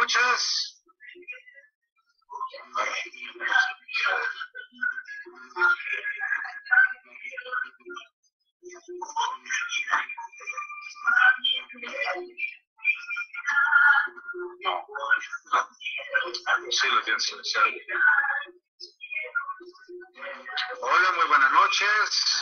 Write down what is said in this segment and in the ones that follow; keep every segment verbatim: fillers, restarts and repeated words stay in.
escuchas? No. Sí, lo tienes silenciado. Hola, muy buenas noches.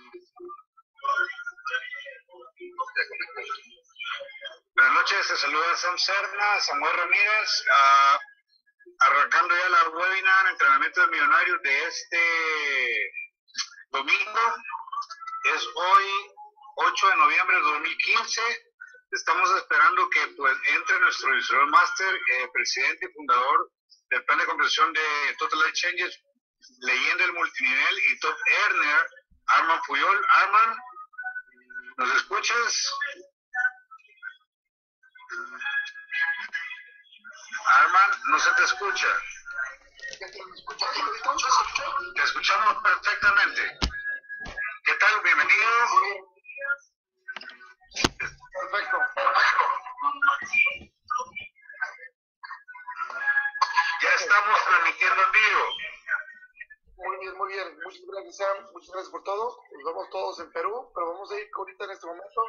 Buenas noches, te saluda Sam Serna, Samuel Ramírez, uh, arrancando ya la webinar Entrenamiento de Millonarios de este domingo. Es hoy ocho de noviembre de dos mil quince. Estamos esperando que pues entre nuestro Visual Master, eh, presidente y fundador del plan de conversión de Total Life Changes, leyenda del multinivel y top earner, Arman Puyol. Arman, ¿nos escuchas? Arman, no se te escucha. Te escuchamos perfectamente. ¿Qué tal? Bienvenido. Perfecto. Ya estamos transmitiendo en vivo. Muy bien, muy bien. Muchas gracias, Sam. Muchas gracias por todo. Nos vemos todos en Perú, pero vamos a ir ahorita en este momento.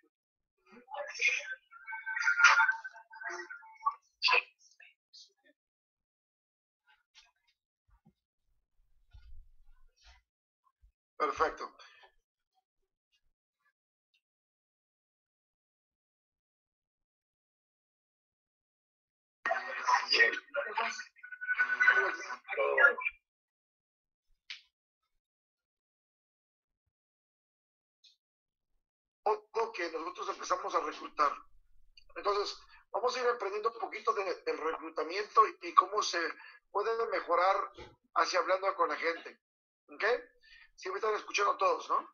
Perfecto. Todo que nosotros empezamos a reclutar. Entonces, vamos a ir aprendiendo un poquito de, del reclutamiento y, y cómo se puede mejorar hacia hablando con la gente. ¿Ok? Sí me están escuchando todos, ¿no?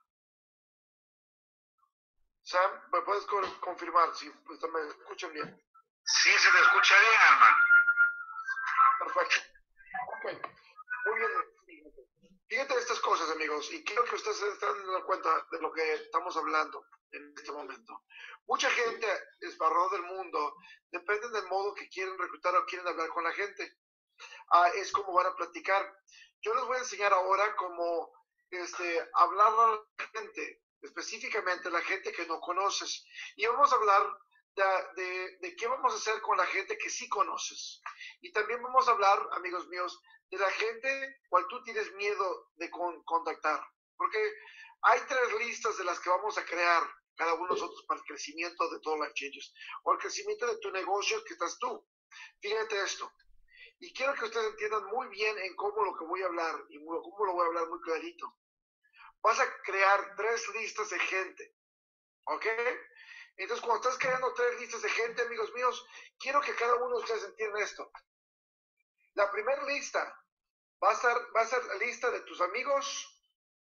Sam, ¿me puedes confirmar si pues, me escuchan bien? Sí, se te escucha bien, Arman. Perfecto. Ok. Muy bien. Fíjate estas cosas, amigos, y quiero que ustedes se estén dando cuenta de lo que estamos hablando en este momento. Mucha gente esparró del mundo, depende del modo que quieren reclutar o quieren hablar con la gente. Ah, es como van a platicar. Yo les voy a enseñar ahora cómo este, hablar a la gente, específicamente la gente que no conoces. Y vamos a hablar de, de, de qué vamos a hacer con la gente que sí conoces. Y también vamos a hablar, amigos míos, de la gente cual tú tienes miedo de con, contactar. Porque hay tres listas de las que vamos a crear cada uno de nosotros para el crecimiento de Total Life Changes o el crecimiento de tu negocio que estás tú. Fíjate esto. Y quiero que ustedes entiendan muy bien en cómo lo que voy a hablar y cómo lo voy a hablar muy clarito. Vas a crear tres listas de gente. ¿Ok? Entonces, cuando estás creando tres listas de gente, amigos míos, quiero que cada uno de ustedes entienda esto. La primera lista va a ser, va a ser la lista de tus amigos,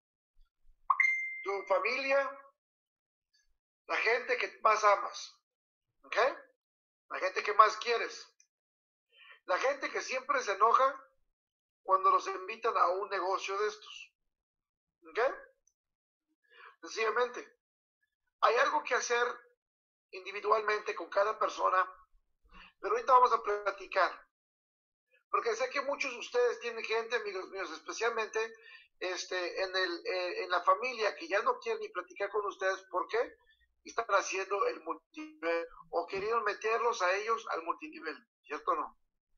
tu familia, la gente que más amas. ¿Ok? La gente que más quieres. La gente que siempre se enoja cuando los invitan a un negocio de estos. ¿Ok? Sencillamente, hay algo que hacer individualmente con cada persona, pero ahorita vamos a platicar. Porque sé que muchos de ustedes tienen gente, amigos míos, especialmente este, en, el, eh, en la familia, que ya no quieren ni platicar con ustedes. ¿Por qué? Están haciendo el multinivel o querían meterlos a ellos al multinivel, ¿cierto o no?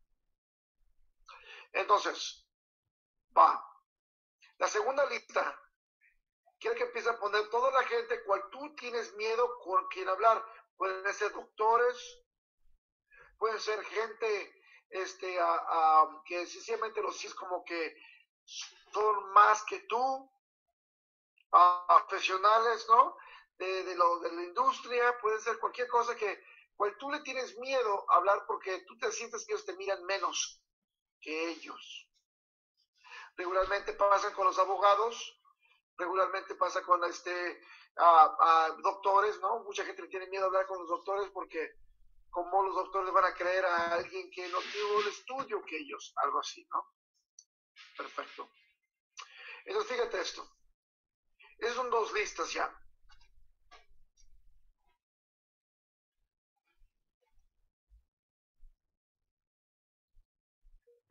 Entonces, va. La segunda lista, quiero que empiece a poner toda la gente cual tú tienes miedo con quien hablar. Pueden ser doctores, pueden ser gente este, a, a, que sencillamente los es como que son más que tú, a, profesionales, ¿no? De, de, lo, de la industria, pueden ser cualquier cosa que cual tú le tienes miedo a hablar porque tú te sientes que ellos te miran menos que ellos. Regularmente pasan con los abogados, regularmente pasa con este a, a doctores, ¿no? Mucha gente le tiene miedo a hablar con los doctores porque como los doctores van a creer a alguien que no tuvo el estudio que ellos, algo así, ¿no? Perfecto. Entonces fíjate esto. Esas son dos listas ya.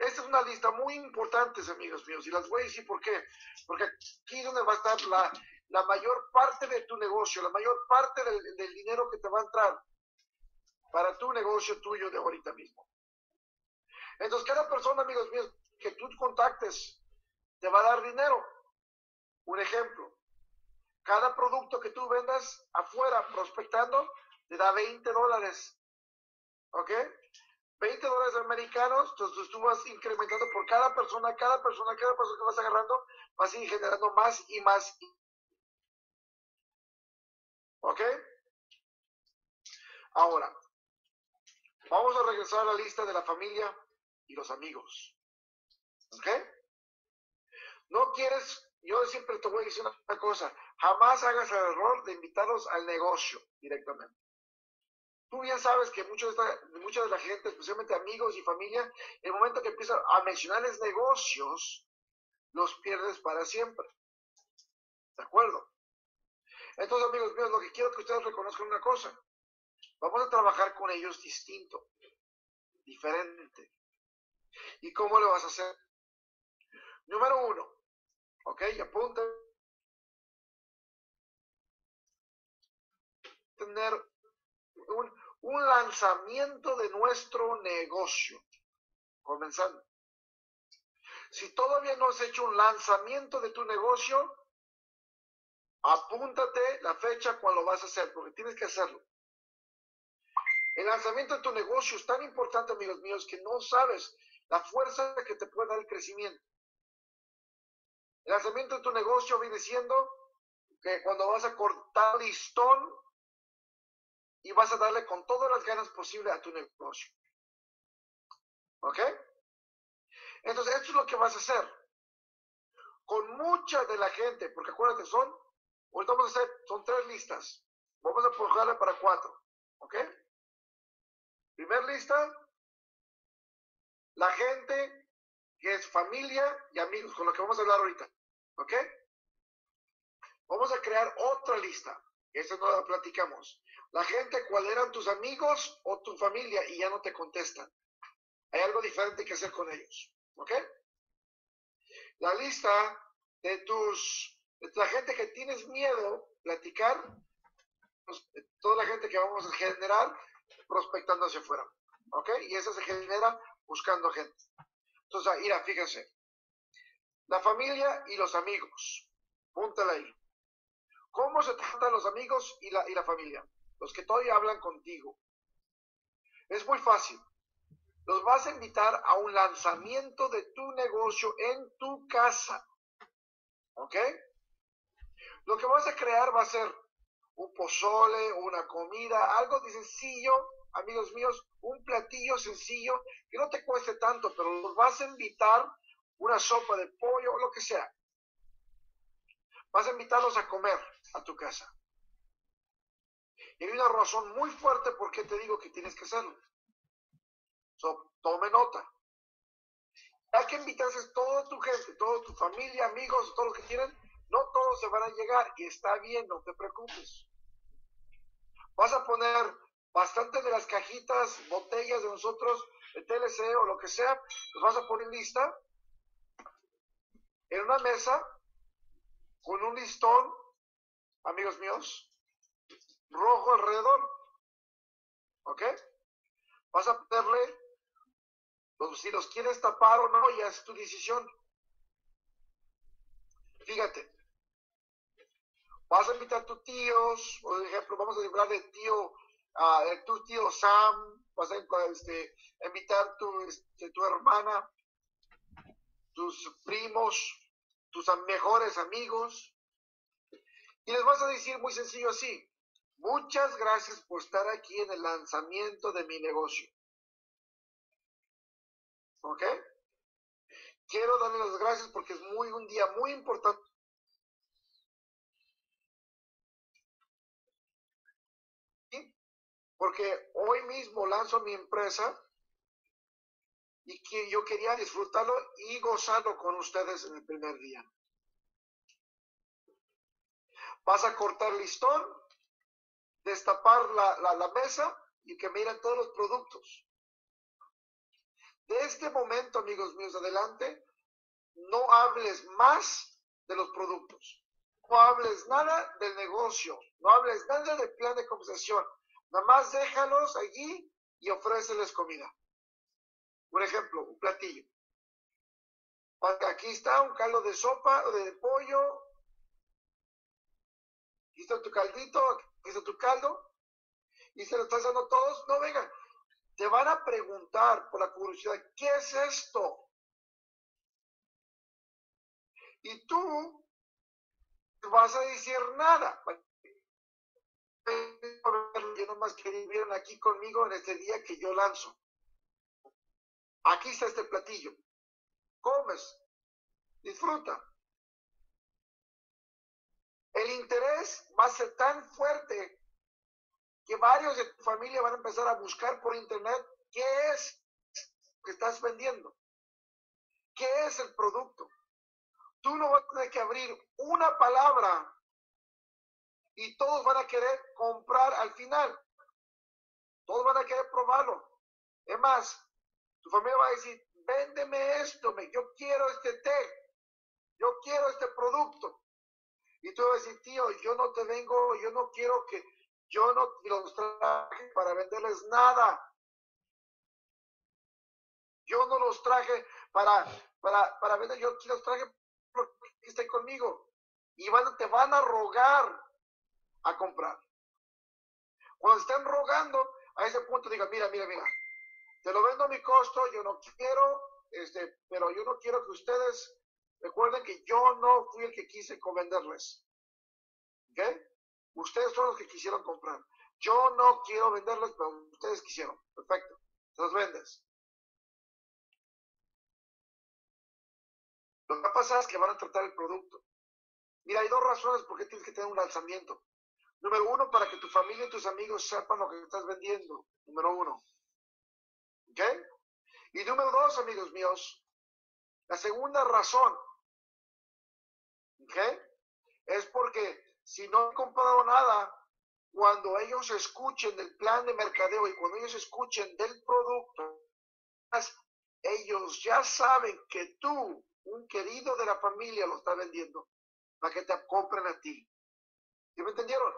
Esta es una lista muy importante, amigos míos, y las voy a decir por qué. Porque aquí es donde va a estar la, la mayor parte de tu negocio, la mayor parte del, del dinero que te va a entrar para tu negocio tuyo de ahorita mismo. Entonces, cada persona, amigos míos, que tú contactes, te va a dar dinero. Un ejemplo, cada producto que tú vendas afuera prospectando, te da veinte dólares. ¿Ok? veinte dólares americanos, entonces tú vas incrementando por cada persona, cada persona, cada persona que vas agarrando, vas a ir generando más y más. ¿Ok? Ahora, vamos a regresar a la lista de la familia y los amigos. ¿Ok? No quieres, yo siempre te voy a decir una cosa, jamás hagas el error de invitarlos al negocio directamente. Tú bien sabes que mucho de esta, mucha de la gente, especialmente amigos y familia, el momento que empiezan a mencionarles negocios, los pierdes para siempre. ¿De acuerdo? Entonces, amigos míos, lo que quiero que ustedes reconozcan una cosa. Vamos a trabajar con ellos distinto, diferente. ¿Y cómo lo vas a hacer? Número uno, ¿ok? Y apunten. Tener un, un lanzamiento de nuestro negocio. Comenzando. Si todavía no has hecho un lanzamiento de tu negocio, apúntate la fecha cuando lo vas a hacer, porque tienes que hacerlo. El lanzamiento de tu negocio es tan importante, amigos míos, que no sabes la fuerza que te puede dar el crecimiento. El lanzamiento de tu negocio viene siendo que cuando vas a cortar listón y vas a darle con todas las ganas posibles a tu negocio. ¿Ok? Entonces, esto es lo que vas a hacer. Con mucha de la gente, porque acuérdate, son, ahorita vamos a hacer, son tres listas. Vamos a empujarle para cuatro. ¿Ok? Primer lista, la gente que es familia y amigos, con lo que vamos a hablar ahorita. ¿Ok? Vamos a crear otra lista. Esa no la platicamos. La gente, ¿cuál eran tus amigos o tu familia? Y ya no te contestan. Hay algo diferente que hacer con ellos. ¿Ok? La lista de tus, de la gente que tienes miedo platicar, de toda la gente que vamos a generar prospectando hacia afuera. ¿Ok? Y esa se genera buscando gente. Entonces, mira, fíjense. La familia y los amigos. Púntala ahí. ¿Cómo se tratan los amigos y la, y la familia? Los que todavía hablan contigo. Es muy fácil. Los vas a invitar a un lanzamiento de tu negocio en tu casa. ¿Ok? Lo que vas a crear va a ser un pozole, una comida, algo de sencillo, amigos míos, un platillo sencillo que no te cueste tanto, pero los vas a invitar una sopa de pollo o lo que sea. Vas a invitarlos a comer a tu casa. Y hay una razón muy fuerte por qué te digo que tienes que hacerlo. So, tome nota. Hay que invitarse toda tu gente, toda tu familia, amigos, todos los que tienen. No todos se van a llegar y está bien, no te preocupes. Vas a poner bastante de las cajitas, botellas de nosotros, de T L C o lo que sea, los vas a poner lista en una mesa con un listón, amigos míos, rojo alrededor. ¿Ok? Vas a ponerle, los, si los quieres tapar o no, ya es tu decisión. Fíjate. Vas a invitar a tus tíos, por ejemplo, vamos a hablar de tío, uh, de tu tío Sam, vas a este, invitar a tu, este, tu hermana, tus primos, tus mejores amigos, y les vas a decir muy sencillo así: muchas gracias por estar aquí en el lanzamiento de mi negocio. ¿Ok? Quiero darles las gracias porque es muy un día muy importante. Porque hoy mismo lanzo mi empresa y que yo quería disfrutarlo y gozarlo con ustedes en el primer día. Vas a cortar listón, destapar la, la, la mesa y que miren todos los productos. De este momento, amigos míos, adelante, no hables más de los productos. No hables nada del negocio. No hables nada del plan de compensación. Nada más déjalos allí y ofréceles comida. Por ejemplo, un platillo. Aquí está un caldo de sopa o de pollo. Aquí está tu caldito, aquí está tu caldo. Y se lo estás dando a todos. No, vengan. Te van a preguntar por la curiosidad, ¿qué es esto? Y tú no vas a decir nada. Yo nomás que vivieron aquí conmigo en este día que yo lanzo. Aquí está este platillo. Comes. Disfruta. El interés va a ser tan fuerte que varios de tu familia van a empezar a buscar por internet qué es que estás vendiendo. ¿Qué es el producto? Tú no vas a tener que abrir una palabra y todos van a querer comprar al final. Todos van a querer probarlo. Es más, tu familia va a decir, véndeme esto, yo quiero este té, yo quiero este producto. Y tú vas a decir, tío, yo no te vengo, yo no quiero que, yo no los traje para venderles nada. Yo no los traje para, para, para vender, yo los traje porque estén conmigo. Y van, te van a rogar a comprar. Cuando estén rogando, a ese punto diga, mira, mira, mira, te lo vendo a mi costo, yo no quiero, este, pero yo no quiero que ustedes recuerden que yo no fui el que quise venderles. ¿Ok? Ustedes son los que quisieron comprar. Yo no quiero venderles, pero ustedes quisieron. Perfecto. Se los vendes. Lo que va a pasar es que van a tratar el producto. Mira, hay dos razones por qué tienes que tener un lanzamiento. Número uno, para que tu familia y tus amigos sepan lo que estás vendiendo. Número uno. ¿Ok? Y número dos, amigos míos, la segunda razón, ¿ok? Es porque si no han comprado nada, cuando ellos escuchen del plan de mercadeo y cuando ellos escuchen del producto, ellos ya saben que tú, un querido de la familia, lo está vendiendo para que te compren a ti. ¿Sí me entendieron?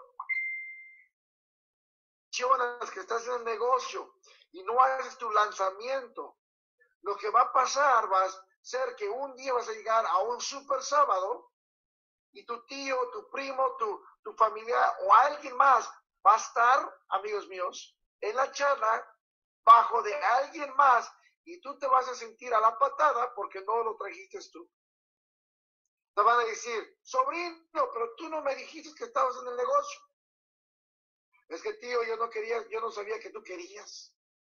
Que estás en el negocio y no haces tu lanzamiento, lo que va a pasar va a ser que un día vas a llegar a un super sábado y tu tío, tu primo, tu, tu familiar o alguien más va a estar, amigos míos, en la charla bajo de alguien más y tú te vas a sentir a la patada porque no lo trajiste tú. Te van a decir, sobrino, pero tú no me dijiste que estabas en el negocio. Es que tío, yo no quería, yo no sabía que tú querías.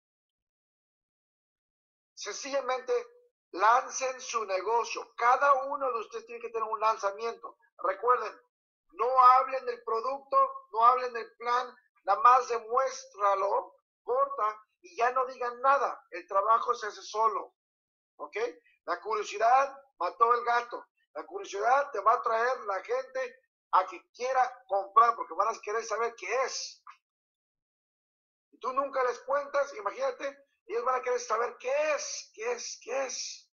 Sencillamente, lancen su negocio. Cada uno de ustedes tiene que tener un lanzamiento. Recuerden, no hablen del producto, no hablen del plan, nada más demuéstralo, corta y ya no digan nada. El trabajo se hace solo. ¿Ok? La curiosidad mató el gato. La curiosidad te va a traer la gente a que quiera comprar porque van a querer saber qué es. Y tú nunca les cuentas, imagínate, ellos van a querer saber qué es, qué es, qué es.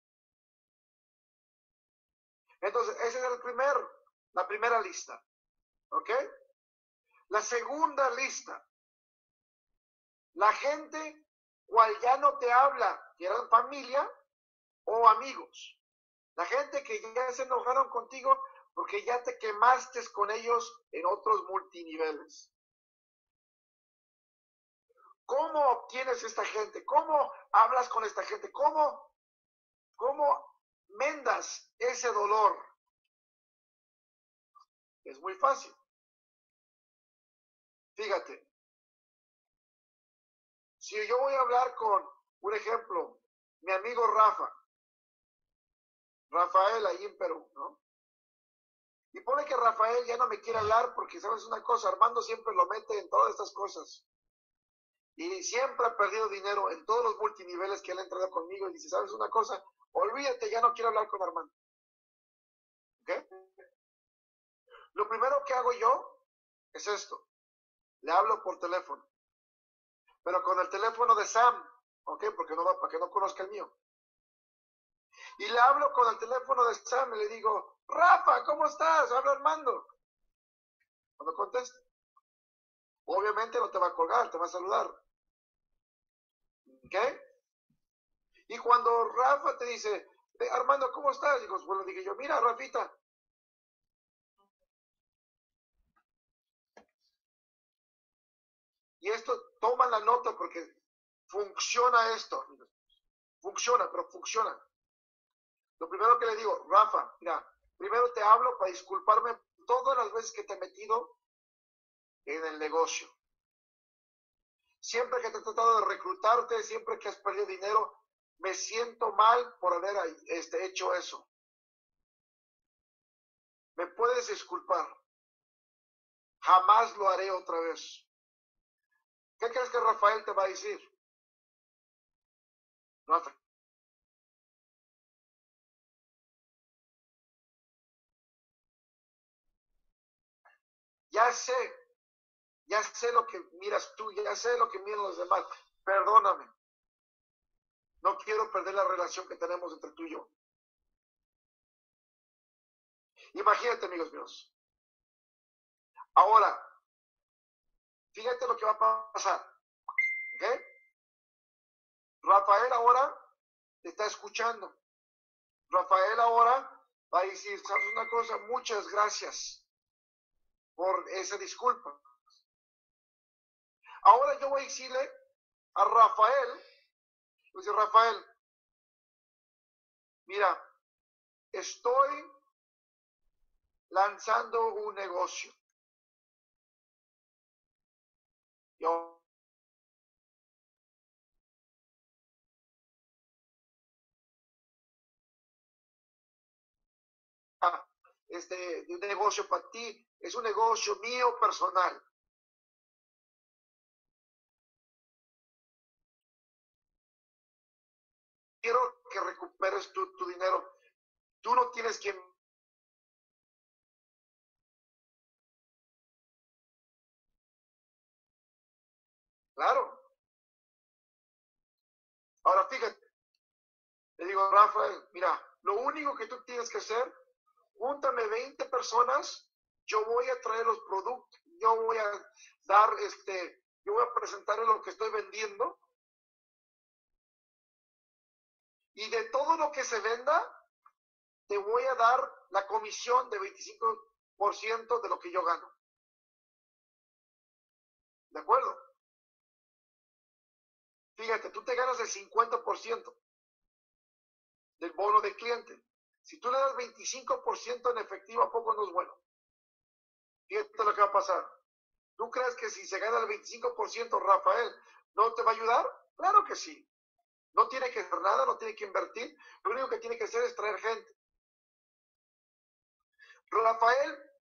Entonces, ese es el primer, la primera lista. ¿Ok? La segunda lista. La gente cual ya no te habla, que eran familia o amigos. La gente que ya se enojaron contigo porque ya te quemaste con ellos en otros multiniveles. ¿Cómo obtienes esta gente? ¿Cómo hablas con esta gente? ¿Cómo, cómo mendas ese dolor? Es muy fácil. Fíjate. Si yo voy a hablar con, por ejemplo, mi amigo Rafa, Rafael ahí en Perú, ¿no? Y pone que Rafael ya no me quiere hablar porque, ¿sabes una cosa? Armando siempre lo mete en todas estas cosas. Y siempre ha perdido dinero en todos los multiniveles que él ha entrado conmigo y dice, ¿sabes una cosa? Olvídate, ya no quiero hablar con Armando. ¿Ok? Lo primero que hago yo es esto. Le hablo por teléfono. Pero con el teléfono de Sam ¿Ok? Porque no va, para que no conozca el mío. Y le hablo con el teléfono de Sam y le digo, Rafa, ¿cómo estás? Habla Armando. Cuando conteste, obviamente no te va a colgar, te va a saludar. ¿Ok? Y cuando Rafa te dice, Armando, ¿cómo estás? Digo, bueno, dije yo, mira, Rafita. Y esto, toma la nota porque funciona esto. Funciona, pero funciona. Lo primero que le digo, Rafa, mira, primero te hablo para disculparme todas las veces que te he metido en el negocio. Siempre que te he tratado de reclutarte, siempre que has perdido dinero, me siento mal por haber este, hecho eso. ¿Me puedes disculpar? Jamás lo haré otra vez. ¿Qué crees que Rafael te va a decir? Rafael. Ya sé, ya sé lo que miras tú, ya sé lo que miran los demás. Perdóname. No quiero perder la relación que tenemos entre tú y yo. Imagínate, amigos míos. Ahora, fíjate lo que va a pasar. ¿Ok? Rafael ahora te está escuchando. Rafael ahora va a decir, ¿sabes una cosa? Muchas gracias por esa disculpa. Ahora yo voy a decirle a Rafael, voy a decir, Rafael, mira, estoy lanzando un negocio. Yo este un negocio para ti, es un negocio mío personal. Quiero que recuperes tu, tu dinero. Tú no tienes que... Claro. Ahora fíjate, le digo, Rafael, mira, lo único que tú tienes que hacer, júntame veinte personas, yo voy a traer los productos, yo voy a dar, este, yo voy a presentarle lo que estoy vendiendo, y de todo lo que se venda, te voy a dar la comisión de veinticinco por ciento de lo que yo gano. ¿De acuerdo? Fíjate, tú te ganas el cincuenta por ciento del bono de cliente. Si tú le das veinticinco por ciento en efectivo, ¿a poco no es bueno? Fíjate lo que va a pasar. ¿Tú crees que si se gana el veinticinco por ciento, Rafael, no te va a ayudar? Claro que sí. No tiene que hacer nada, no tiene que invertir. Lo único que tiene que hacer es traer gente. Rafael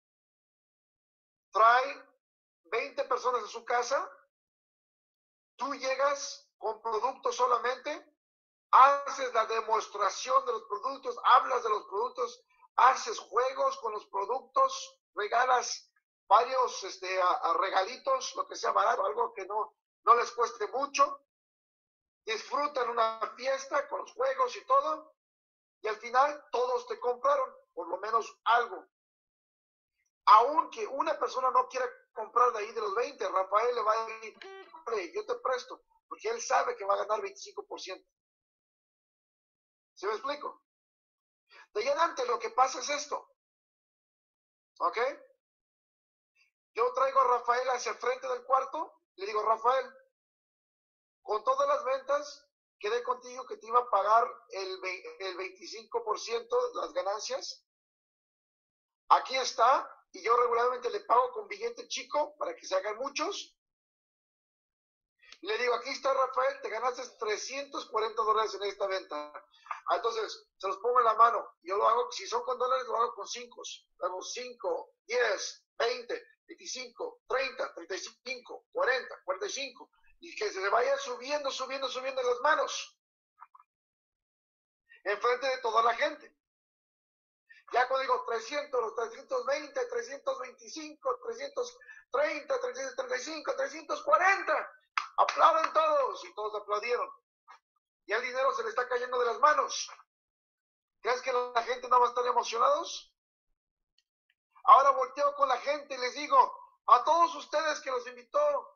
trae veinte personas a su casa. Tú llegas con productos solamente, haces la demostración de los productos, hablas de los productos, haces juegos con los productos, regalas varios este, a, a regalitos, lo que sea barato, algo que no, no les cueste mucho, disfrutan una fiesta con los juegos y todo, y al final todos te compraron, por lo menos algo. Aunque una persona no quiera comprar de ahí de los veinte, Rafael le va a decir, yo te presto, porque él sabe que va a ganar veinticinco por ciento. ¿Sí me explico? De ahí adelante lo que pasa es esto. ¿Ok? Yo traigo a Rafael hacia el frente del cuarto, le digo, Rafael, con todas las ventas, quedé contigo que te iba a pagar el, el veinticinco por ciento de las ganancias. Aquí está, y yo regularmente le pago con billete chico para que se hagan muchos. Le digo, aquí está, Rafael, te ganaste trescientos cuarenta dólares en esta venta. Ah, entonces, se los pongo en la mano. Yo lo hago, si son con dólares, lo hago con cinco. Hago cinco, diez, veinte, veinticinco, treinta, treinta y cinco, cuarenta, cuarenta y cinco. Y que se le vaya subiendo, subiendo, subiendo las manos. Enfrente de toda la gente. Ya cuando digo trescientos, trescientos veinte, trescientos veinticinco, trescientos treinta, trescientos treinta y cinco, trescientos cuarenta. Aplauden todos. Y todos aplaudieron. Ya el dinero se le está cayendo de las manos. ¿Crees que la gente no va a estar emocionados? Ahora volteo con la gente y les digo, a todos ustedes que los invitó,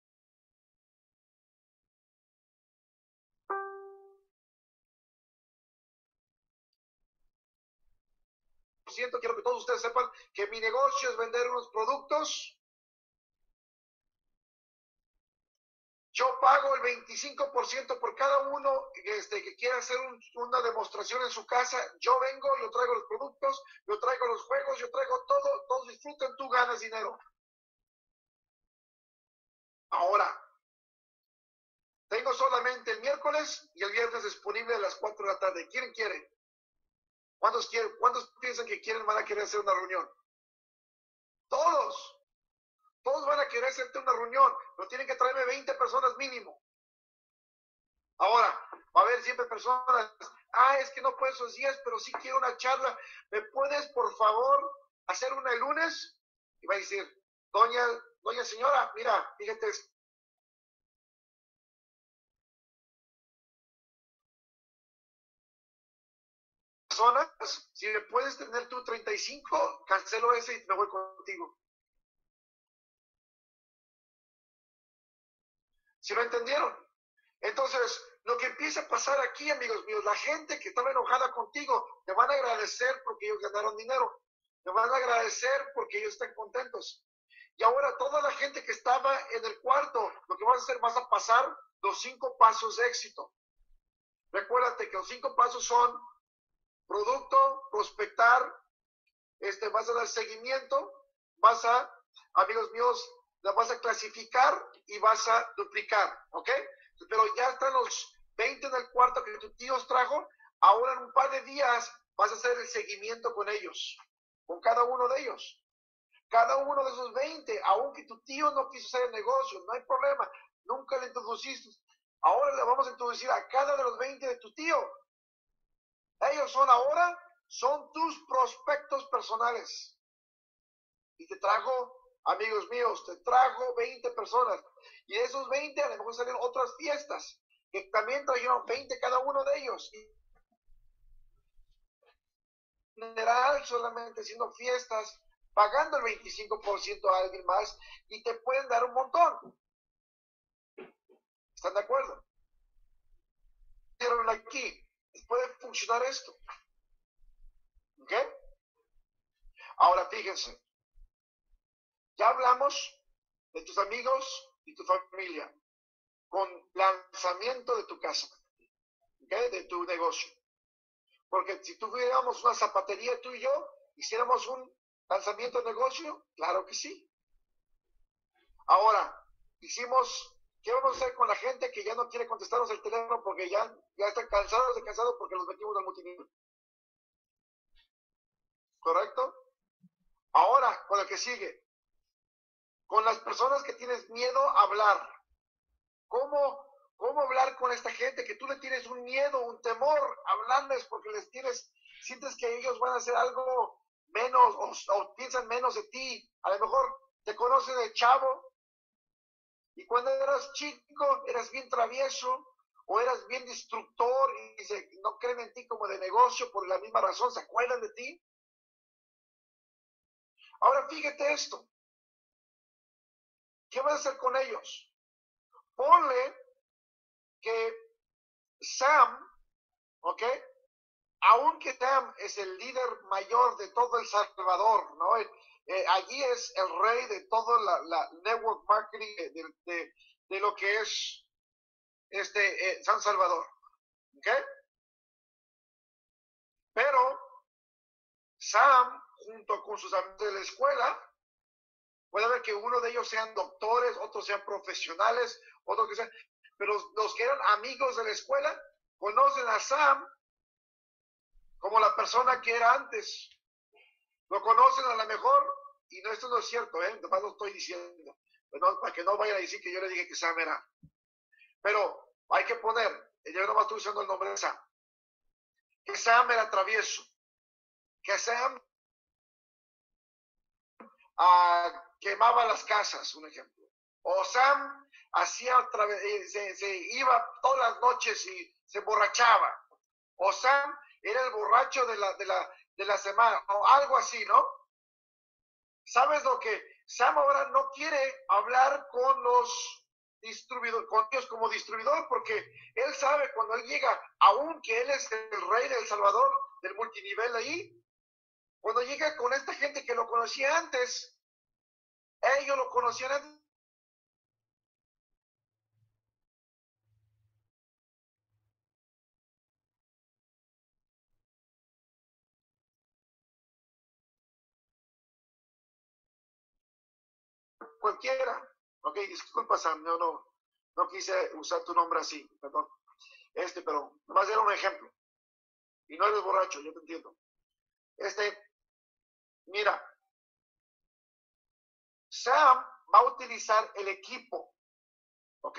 siento, quiero que todos ustedes sepan que mi negocio es vender unos productos. Yo pago el veinticinco por ciento por cada uno este, que quiera hacer un, una demostración en su casa. Yo vengo, yo traigo los productos, yo traigo los juegos, yo traigo todo, todos disfruten, tú ganas dinero. Ahora, tengo solamente el miércoles y el viernes disponible a las cuatro de la tarde. ¿Quién quiere? ¿Cuántos quieren? ¿Cuántos piensan que quieren, van a querer hacer una reunión? Todos. Todos van a querer hacerte una reunión, pero tienen que traerme veinte personas mínimo. Ahora, va a haber siempre personas, ah, es que no puedo esos días, pero sí quiero una charla. ¿Me puedes, por favor, hacer una el lunes? Y va a decir, doña, doña señora, mira, fíjate, personas, si me puedes tener tú treinta y cinco, cancelo ese y me voy contigo. ¿Sí lo entendieron? Entonces, lo que empieza a pasar aquí, amigos míos, la gente que estaba enojada contigo, te van a agradecer porque ellos ganaron dinero. Te van a agradecer porque ellos están contentos. Y ahora toda la gente que estaba en el cuarto, lo que vas a hacer, vas a pasar los cinco pasos de éxito. Recuérdate que los cinco pasos son producto, prospectar, este, vas a dar seguimiento, vas a, amigos míos, la vas a clasificar y vas a duplicar, ¿ok? Pero ya están los veinte en el cuarto que tu tío os trajo, ahora en un par de días vas a hacer el seguimiento con ellos, con cada uno de ellos. Cada uno de esos veinte, aunque tu tío no quiso hacer el negocio, no hay problema, nunca le introduciste. Ahora le vamos a introducir a cada de los veinte de tu tío. Ellos son ahora, son tus prospectos personales. Y te trajo, amigos míos, te trajo veinte personas. Y de esos veinte a lo mejor salen otras fiestas, que también trajeron veinte cada uno de ellos. Y en general, solamente haciendo fiestas, pagando el veinticinco por ciento a alguien más, y te pueden dar un montón. ¿Están de acuerdo? Pero aquí, puede funcionar esto. ¿Ok? Ahora fíjense, ya hablamos de tus amigos y tu familia con lanzamiento de tu casa, ¿okay? De tu negocio. Porque si tuviéramos una zapatería tú y yo, hiciéramos un lanzamiento de negocio, claro que sí. Ahora, hicimos, ¿qué vamos a hacer con la gente que ya no quiere contestarnos el teléfono porque ya, ya están cansados de cansados porque los metimos al multinivel? ¿Correcto? Ahora, con el que sigue, con las personas que tienes miedo a hablar. ¿Cómo, cómo hablar con esta gente que tú le tienes un miedo, un temor a hablarles porque les tienes, sientes que ellos van a hacer algo menos o, o piensan menos de ti? A lo mejor te conocen de chavo y cuando eras chico eras bien travieso o eras bien destructor y se, no creen en ti como de negocio por la misma razón, ¿se acuerdan de ti? Ahora fíjate esto. ¿Qué vas a hacer con ellos? Ponle que Sam, ¿ok? Aunque Sam es el líder mayor de todo El Salvador, ¿no? Eh, eh, allí es el rey de todo la, la network marketing de, de, de lo que es este eh, San Salvador, ¿ok? Pero Sam, junto con sus amigos de la escuela, puede haber que uno de ellos sean doctores, otros sean profesionales, otros que sean, pero los que eran amigos de la escuela conocen a Sam como la persona que era antes. Lo conocen a lo mejor, y no, esto no es cierto, ¿eh? Nomás lo estoy diciendo, no, para que no vayan a decir que yo le dije que Sam era. Pero hay que poner, yo nomás estoy usando el nombre de Sam, que Sam era travieso, que Sam uh, quemaba las casas, un ejemplo, O Sam hacía otra vez, se, se iba todas las noches y se emborrachaba. O Sam era el borracho de la, de la, de la semana, o algo así, ¿no? ¿Sabes lo que? Sam ahora no quiere hablar con los distribuidores, con Dios como distribuidor, porque él sabe cuando él llega, aunque él es el rey del Salvador, del multinivel ahí, cuando llega con esta gente que lo conocía antes, ellos lo conocían antes. Cualquiera. Ok, disculpa, Sam, yo no, no quise usar tu nombre así, perdón. Este, pero nomás era un ejemplo. Y no eres borracho, yo te entiendo. Este, mira, Sam va a utilizar el equipo, ¿ok?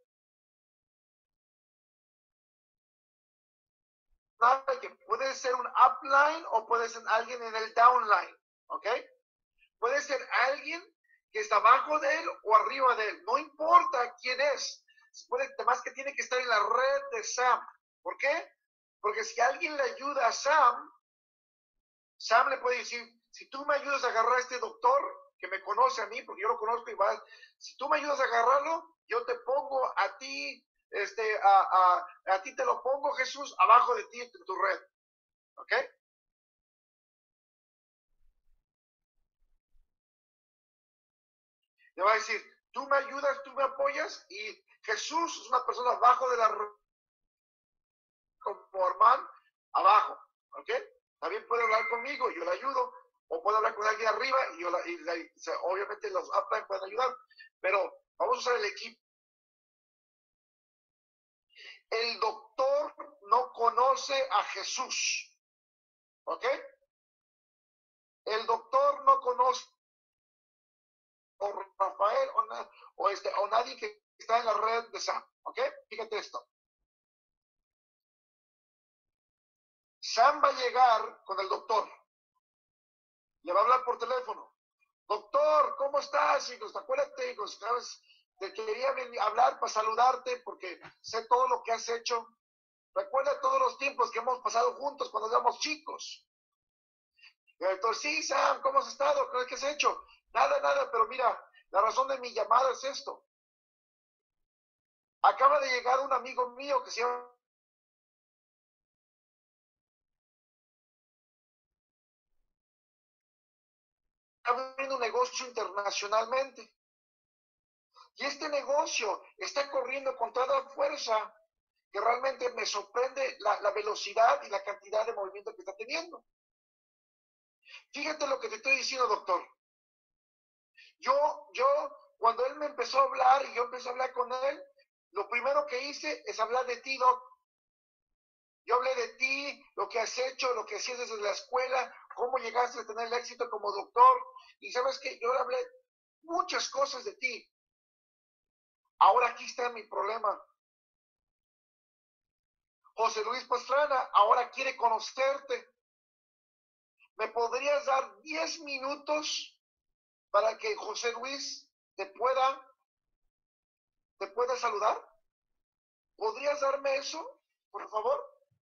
Que puede ser un upline o puede ser alguien en el downline, ¿ok? Puede ser alguien que está abajo de él o arriba de él, no importa quién es. Puede, además que tiene que estar en la red de Sam. ¿Por qué? Porque si alguien le ayuda a Sam, Sam le puede decir, si tú me ayudas a agarrar a este doctor, que me conoce a mí, porque yo lo conozco y va, si tú me ayudas a agarrarlo, yo te pongo a ti, este, a, a, a ti te lo pongo, Jesús, abajo de ti en tu red. ¿Ok? Le va a decir, tú me ayudas, tú me apoyas, y Jesús es una persona abajo de la red, como hermano, abajo. ¿Ok? También puede hablar conmigo, yo le ayudo, o puede hablar con alguien arriba, y, yo la, y la, obviamente los upline pueden ayudar, pero vamos a usar el equipo. El doctor no conoce a Jesús, ¿ok? El doctor no conoce a Rafael o, na, o, este, o nadie que está en la red de Sam, ¿ok? Fíjate esto. Sam va a llegar con el doctor, le va a hablar por teléfono. Doctor, ¿cómo estás, hijos? Acuérdate, hijos, ¿sabes? Te quería venir a hablar para saludarte porque sé todo lo que has hecho. Recuerda todos los tiempos que hemos pasado juntos cuando éramos chicos. Y el doctor, sí, Sam, ¿cómo has estado? ¿Qué has hecho? Nada, nada, pero mira, la razón de mi llamada es esto. Acaba de llegar un amigo mío que se llama... está abriendo un negocio internacionalmente. Y este negocio está corriendo con toda fuerza, que realmente me sorprende la, la velocidad y la cantidad de movimiento que está teniendo. Fíjate lo que te estoy diciendo, doctor. Yo, yo, cuando él me empezó a hablar y yo empecé a hablar con él, lo primero que hice es hablar de ti, doc. Yo hablé de ti, lo que has hecho, lo que hacías desde la escuela, cómo llegaste a tener el éxito como doctor. Y sabes que yo hablé muchas cosas de ti. Ahora aquí está mi problema. José Luis Pastrana ahora quiere conocerte. ¿Me podrías dar diez minutos para que José Luis te pueda, te pueda saludar? ¿Podrías darme eso, por favor?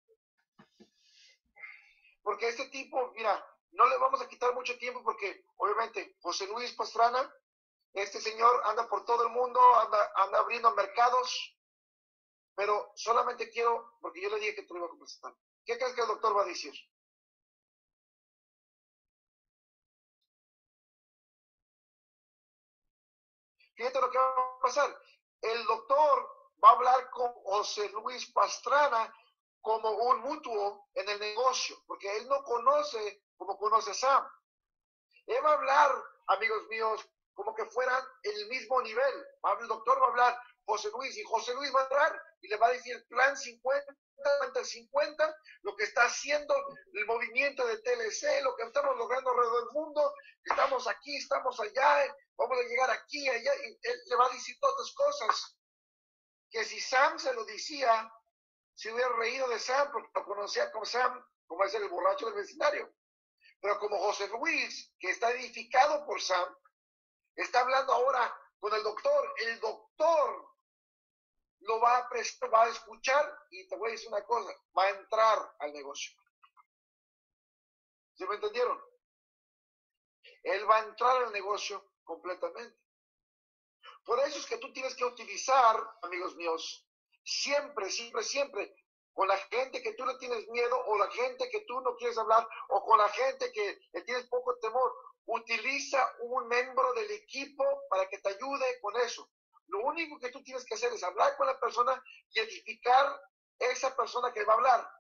Porque este tipo, mira, no le vamos a quitar mucho tiempo porque obviamente José Luis Pastrana, este señor anda por todo el mundo, anda, anda abriendo mercados, pero solamente quiero, porque yo le dije que te lo iba a presentar. ¿Qué crees que el doctor va a decir? Fíjate lo que va a pasar. El doctor va a hablar con José Luis Pastrana como un mutuo en el negocio, porque él no conoce como conoce a Sam. Él va a hablar, amigos míos, como que fueran el mismo nivel. El doctor va a hablar José Luis y José Luis va a entrar y le va a decir el plan cincuenta, cincuenta, lo que está haciendo el movimiento de T L C, lo que estamos logrando alrededor del mundo, estamos aquí, estamos allá, vamos a llegar aquí, allá, y él le va a decir todas las cosas que si Sam se lo decía, se hubiera reído de Sam porque lo conocía como Sam, como es el borracho del vecindario. Pero como José Luis, que está edificado por Sam, está hablando ahora con el doctor. El doctor lo va a prestar, va a escuchar y te voy a decir una cosa, va a entrar al negocio. ¿Sí me entendieron? Él va a entrar al negocio completamente. Por eso es que tú tienes que utilizar, amigos míos, siempre, siempre, siempre, con la gente que tú le tienes miedo o la gente que tú no quieres hablar o con la gente que le tienes poco temor, utiliza un miembro del equipo para que te ayude con eso. Lo único que tú tienes que hacer es hablar con la persona y edificar esa persona que va a hablar.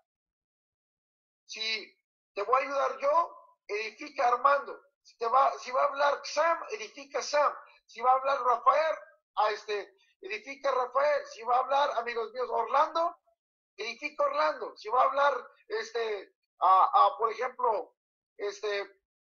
Si te voy a ayudar yo, edifica a Armando. Si, te va, si va a hablar Sam, edifica a Sam. Si va a hablar Rafael, a este, edifica a Rafael. Si va a hablar, amigos míos, Orlando, edifica a Orlando. Si va a hablar, este, a, a, por ejemplo, este,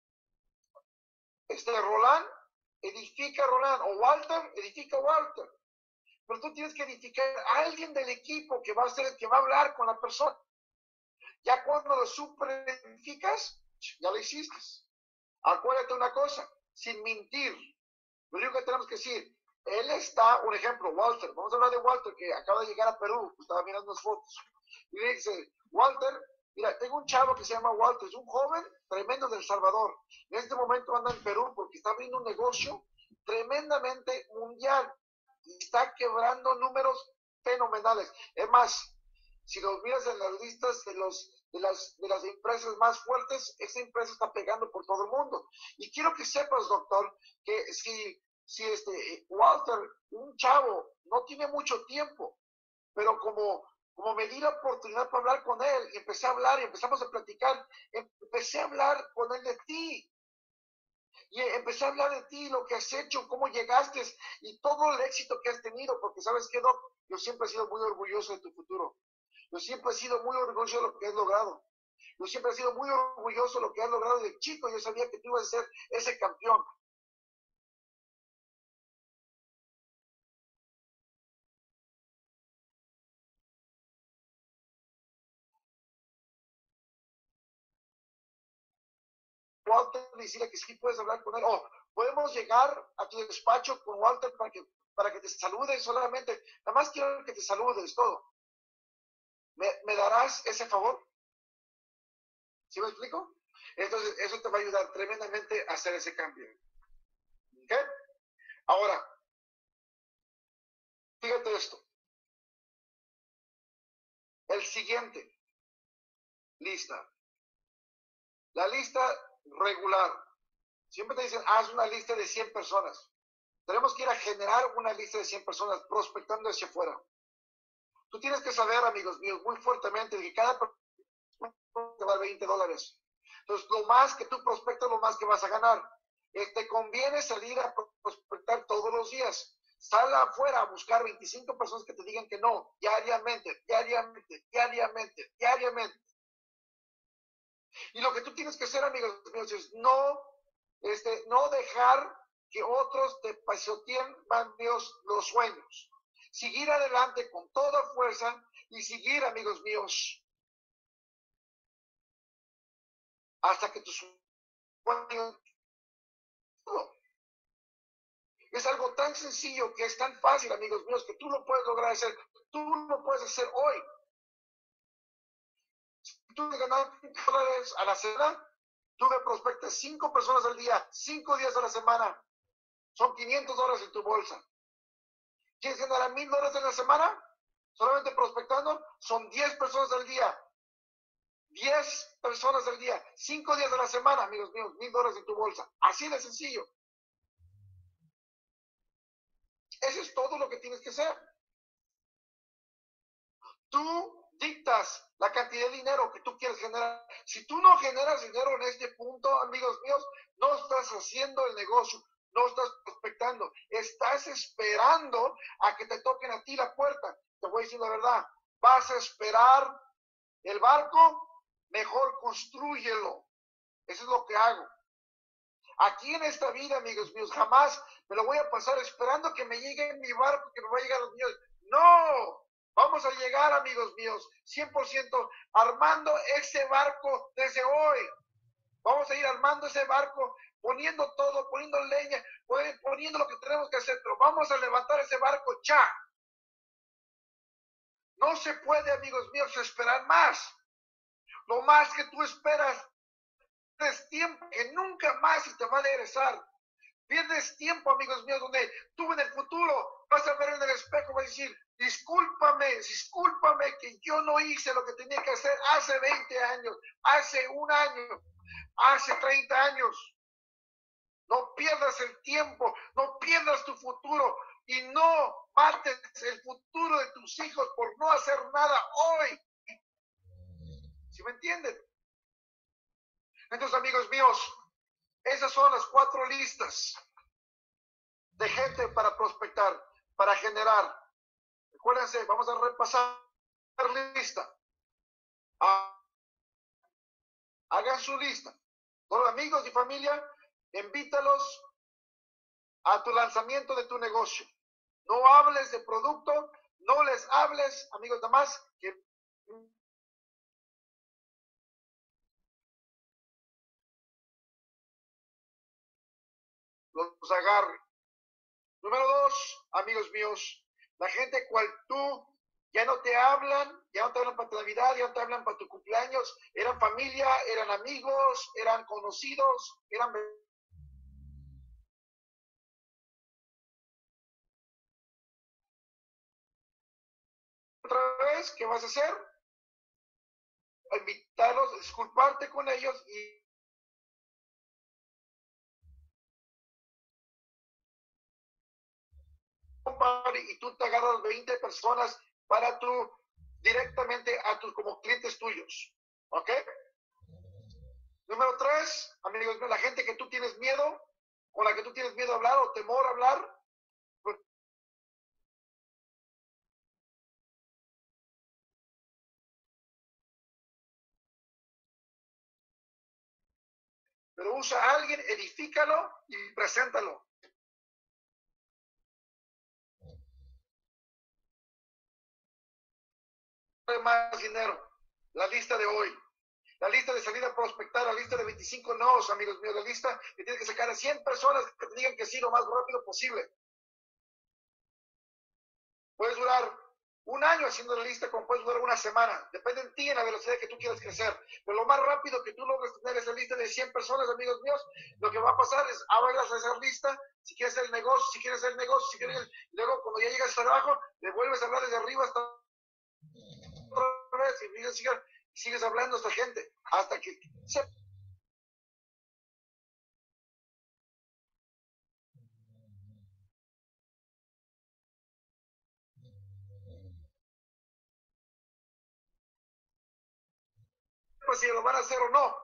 este, Roland, edifica a Roland. O Walter, edifica a Walter. Pero tú tienes que edificar a alguien del equipo que va a ser el que va a hablar con la persona. Ya cuando lo super edificas, ya lo hiciste. Acuérdate una cosa, sin mentir. Lo único que tenemos que decir, él está, un ejemplo, Walter, vamos a hablar de Walter, que acaba de llegar a Perú, estaba mirando unas fotos, y le dice, Walter, mira, tengo un chavo que se llama Walter, es un joven tremendo de El Salvador, en este momento anda en Perú porque está abriendo un negocio tremendamente mundial, y está quebrando números fenomenales. Es más, si los miras en las listas de, los, de, las, de las empresas más fuertes, esa empresa está pegando por todo el mundo. Y quiero que sepas, doctor, que si, si este Walter, un chavo, no tiene mucho tiempo, pero como, como me di la oportunidad para hablar con él, y empecé a hablar y empezamos a platicar, empecé a hablar con él de ti. Y empecé a hablar de ti, lo que has hecho, cómo llegaste y todo el éxito que has tenido, porque ¿sabes qué, Doc? Yo siempre he sido muy orgulloso de tu futuro. Yo siempre he sido muy orgulloso de lo que has logrado. Yo siempre he sido muy orgulloso de lo que has logrado de chico. Yo sabía que tú ibas a ser ese campeón. Walter, decirle que sí puedes hablar con él. O podemos llegar a tu despacho con Walter para que, para que te salude solamente. Nada más quiero que te saludes, todo. ¿Me, me darás ese favor? ¿Sí me explico? Entonces, eso te va a ayudar tremendamente a hacer ese cambio. ¿Ok? Ahora, fíjate esto. El siguiente. Lista. La lista regular. Siempre te dicen, haz una lista de cien personas. Tenemos que ir a generar una lista de cien personas prospectando hacia afuera. Tú tienes que saber, amigos míos, muy fuertemente que cada persona te vale veinte dólares. Entonces, lo más que tú prospectas, lo más que vas a ganar. Eh, te conviene salir a prospectar todos los días. Sal afuera a buscar veinticinco personas que te digan que no, diariamente, diariamente, diariamente, diariamente. Y lo que tú tienes que hacer, amigos míos, es no, este, no dejar que otros te pisoteen los sueños. Seguir adelante con toda fuerza y seguir, amigos míos, hasta que tus sueños... Es algo tan sencillo que es tan fácil, amigos míos, que tú lo puedes lograr hacer. Tú lo puedes hacer hoy. Si tú ganas cinco dólares a la semana, tú me prospectas cinco personas al día, cinco días a la semana. Son quinientos dólares en tu bolsa. ¿Quieres ganar mil dólares en la semana? Solamente prospectando, son diez personas al día. diez personas al día, cinco días a la semana, amigos míos, mil dólares en tu bolsa. Así de sencillo. Eso es todo lo que tienes que hacer. Tú dictas la cantidad de dinero que tú quieres generar. Si tú no generas dinero en este punto, amigos míos, no estás haciendo el negocio, no estás prospectando, estás esperando a que te toquen a ti la puerta. Te voy a decir la verdad, vas a esperar el barco, mejor construyelo. Eso es lo que hago. Aquí en esta vida, amigos míos, jamás me lo voy a pasar esperando que me llegue en mi barco, que me va a llegar los míos. ¡No! Vamos a llegar, amigos míos, cien por ciento armando ese barco desde hoy. Vamos a ir armando ese barco poniendo todo, poniendo leña, poniendo lo que tenemos que hacer, pero vamos a levantar ese barco ya. No se puede, amigos míos, esperar más. Lo más que tú esperas es tiempo que nunca más se te va a regresar. Pierdes tiempo, amigos míos, donde tú en el futuro vas a ver en el espejo y vas a decir, discúlpame, discúlpame que yo no hice lo que tenía que hacer hace veinte años, hace un año, hace treinta años. No pierdas el tiempo, no pierdas tu futuro y no mates el futuro de tus hijos por no hacer nada hoy. ¿Sí me entienden? Entonces, amigos míos, esas son las cuatro listas de gente para prospectar, para generar. Recuérdense, vamos a repasar la lista. Hagan su lista. Con amigos y familia, invítalos a tu lanzamiento de tu negocio. No hables de producto, no les hables, amigos, nada más que los agarre. Número dos, amigos míos, la gente cual tú ya no te hablan, ya no te hablan para tu Navidad, ya no te hablan para tu cumpleaños, eran familia, eran amigos, eran conocidos, eran... Otra vez, ¿qué vas a hacer? Invitarlos, disculparte con ellos y y tú te agarras veinte personas para tu, directamente a tus como clientes tuyos, ¿ok? Número tres, amigos, la gente que tú tienes miedo, con la que tú tienes miedo a hablar o temor a hablar, pues, pero usa a alguien, edifícalo y preséntalo. Más dinero, la lista de hoy, la lista de salida a prospectar, la lista de veinticinco no's, amigos míos, la lista que tienes que sacar a cien personas que te digan que sí lo más rápido posible. Puedes durar un año haciendo la lista, como puedes durar una semana, depende de ti en la velocidad que tú quieras crecer, pero lo más rápido que tú logres tener esa lista de cien personas, amigos míos, lo que va a pasar es, abras esa lista, si quieres hacer el negocio, si quieres hacer el negocio, si quieres, luego cuando ya llegas hasta abajo, le vuelves a hablar desde arriba hasta otra vez, y sigues, sigues hablando a esta gente, hasta que se... pues si lo van a hacer o no.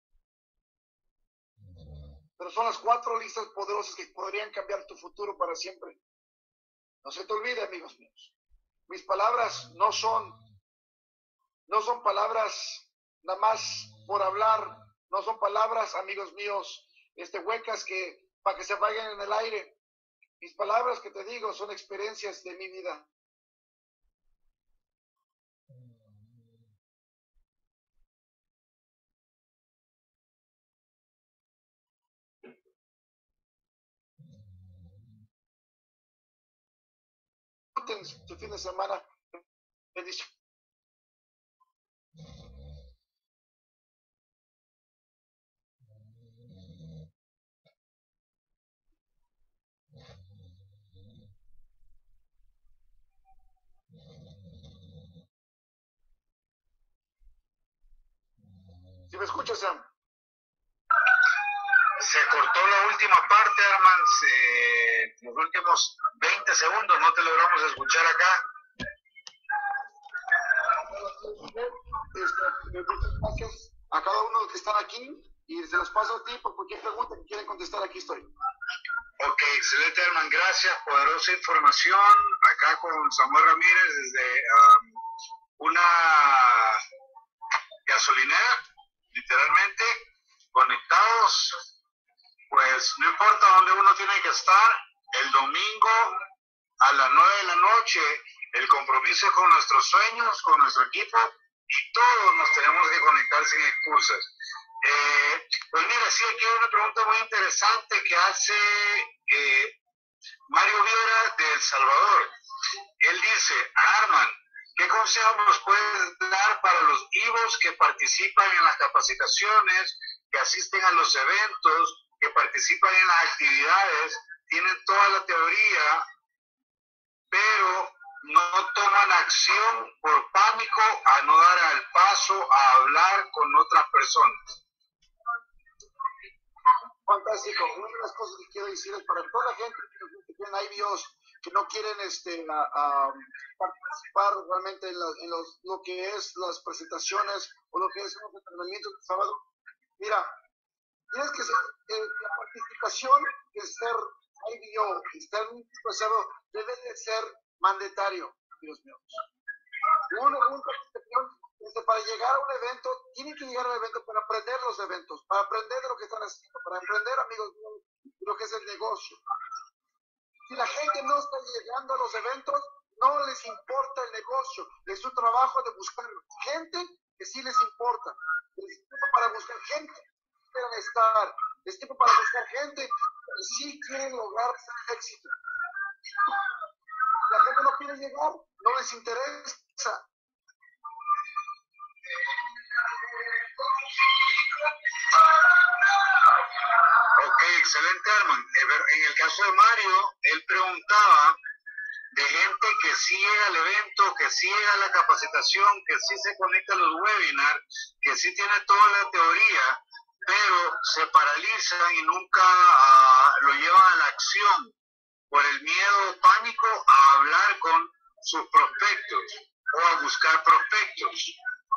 Pero son las cuatro listas poderosas que podrían cambiar tu futuro para siempre. No se te olvide, amigos míos. Mis palabras no son, no son palabras nada más por hablar, no son palabras, amigos míos, este, huecas que para que se vayan en el aire. Mis palabras que te digo son experiencias de mi vida. Tu fin de semana. Bendición. ¿Sí me escuchas, Sam? Se cortó la última parte, Armand. Se... Los últimos veinte segundos no te logramos escuchar acá. Este, muchas gracias a cada uno de los que están aquí y se los paso a ti por cualquier pregunta que quieran contestar. Aquí estoy. Ok, excelente, Armand. Gracias. Poderosa información acá con Samuel Ramírez desde um, una gasolinera, literalmente, conectados. Pues no importa dónde uno tiene que estar, el domingo a las nueve de la noche, el compromiso con nuestros sueños, con nuestro equipo, y todos nos tenemos que conectar sin excusas. Eh, pues mira, sí, aquí hay una pregunta muy interesante que hace eh, Mario Viera de El Salvador. Él dice, Arman, ¿qué consejo nos puedes dar para los I V Os que participan en las capacitaciones, que asisten a los eventos, que participan en las actividades, tienen toda la teoría, pero no toman acción por pánico a no dar el paso a hablar con otras personas? Fantástico. Una de las cosas que quiero decir es para toda la gente que tienen I V Os, que no quieren este, a, a participar realmente en, la, en los, lo que es las presentaciones o lo que es los entrenamientos del sábado. Mira, tienes que ser, eh, la participación de ser I V O, estar en un sábado, debe de ser mandatario, amigos míos. Una, una participación, este, para llegar a un evento, tienen que llegar al evento para aprender los eventos, para aprender de lo que están haciendo, para aprender, amigos míos, de lo que es el negocio. Si la gente no está llegando a los eventos, no les importa el negocio. Es su trabajo de buscar gente que sí les importa. Es tiempo para buscar gente que quieran estar. Es tiempo para buscar gente que sí quieren lograr ese éxito. La gente no quiere llegar, no les interesa. Ok, excelente, Arman. En el caso de Mario, él preguntaba de gente que sí llega al evento, que sí llega a la capacitación, que sí se conecta a los webinars, que sí tiene toda la teoría, pero se paralizan y nunca uh, lo llevan a la acción por el miedo o pánico a hablar con sus prospectos o a buscar prospectos.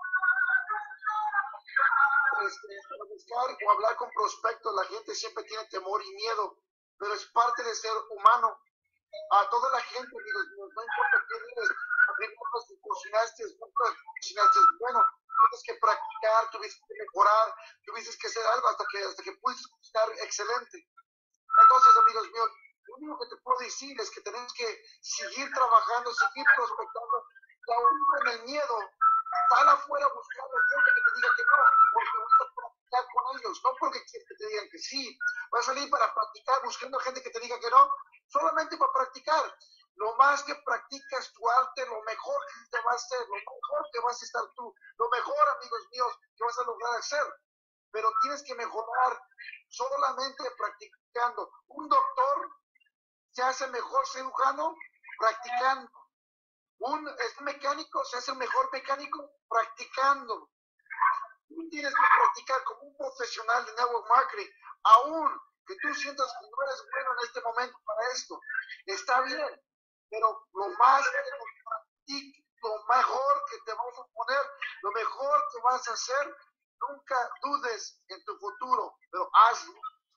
Este, para buscar o hablar con prospectos, la gente siempre tiene temor y miedo, pero es parte de ser humano. A toda la gente, amigos míos, no importa quién eres, primero si cocinaste, nunca cocinaste, bueno, tienes que practicar, tuviste que mejorar, tuviste que hacer algo hasta que, hasta que pudiste cocinar excelente. Entonces, amigos míos, lo único que te puedo decir es que tenemos que seguir trabajando, seguir prospectando, y aún con el miedo, sal afuera buscando gente que te diga que no, porque vas a practicar con ellos, no porque quieres que te digan que sí, vas a salir para practicar buscando gente que te diga que no, solamente para practicar. Lo más que practicas tu arte, lo mejor que te va a hacer, lo mejor que vas a estar tú, lo mejor, amigos míos, que vas a lograr hacer. Pero tienes que mejorar solamente practicando. Un doctor se hace mejor cirujano practicando. Un, un mecánico se hace un mejor mecánico practicando. Tú tienes que practicar como un profesional de network marketing, aún que tú sientas que no eres bueno en este momento para esto. Está bien, pero lo más que lo mejor que te vas a poner, lo mejor que vas a hacer, nunca dudes en tu futuro, pero hazlo.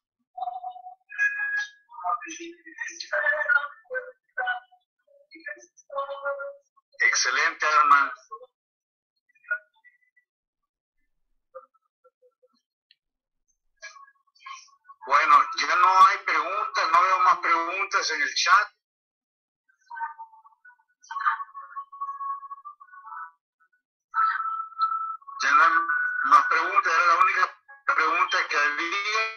Excelente, Arman. Bueno, ya no hay preguntas, no veo más preguntas en el chat. Ya no hay más preguntas, era la única pregunta que había.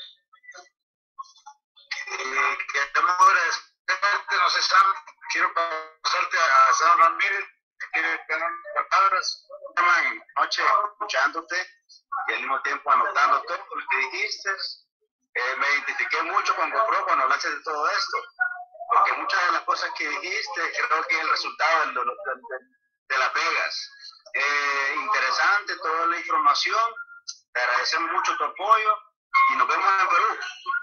Eh, queremos agradecerte, no sé, Sam, quiero pasarte a Sam Ramírez, que quiere tener palabras. Noche escuchándote y al mismo tiempo anotando todo lo que dijiste. Eh, me identifiqué mucho con GoPro cuando hablaste de todo esto, porque muchas de las cosas que dijiste creo que es el resultado de, de, de, de Las Vegas. Eh, interesante toda la información, te agradecemos mucho tu apoyo y nos vemos en Perú.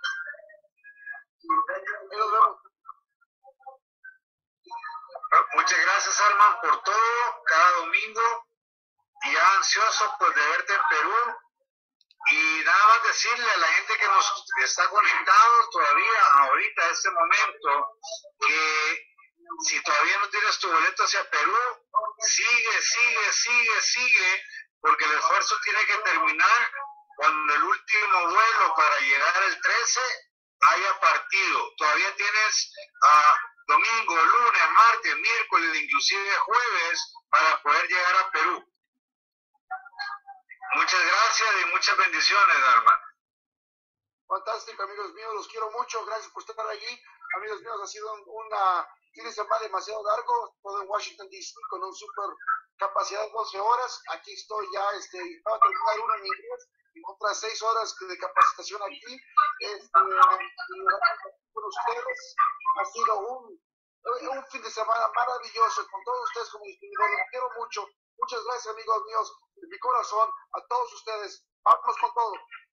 Muchas gracias, Arman, por todo, cada domingo, y ya ansioso pues, de verte en Perú. Y nada más decirle a la gente que nos está conectado todavía ahorita, a este momento, que si todavía no tienes tu boleto hacia Perú, sigue, sigue, sigue, sigue, porque el esfuerzo tiene que terminar cuando el último vuelo para llegar el trece haya partido. Todavía tienes uh, domingo, lunes, martes, miércoles, inclusive jueves, para poder llegar a Perú. Muchas gracias. gracias y muchas bendiciones, Dharma. Fantástico, amigos míos, los quiero mucho, gracias por estar allí. Amigos míos, ha sido un una fin de semana demasiado largo, todo en Washington, D C, con un super capacidad de doce horas. Aquí estoy ya, este, acabo de terminar uno en inglés, y otras seis horas de capacitación aquí. Este, con ustedes, ha sido un, un fin de semana maravilloso, con todos ustedes como distribuidores. Los quiero mucho. Muchas gracias, amigos míos, de mi corazón, a todos ustedes. Vamos con todo.